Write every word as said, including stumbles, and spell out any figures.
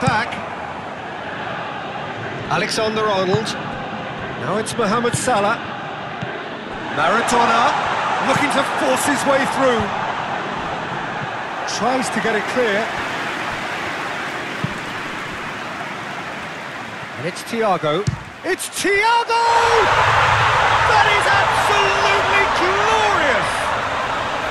back. Alexander-Arnold. Now it's Mohamed Salah. Maradona, looking to force his way through. Tries to get it clear. And it's Thiago. It's Thiago! That is absolutely glorious!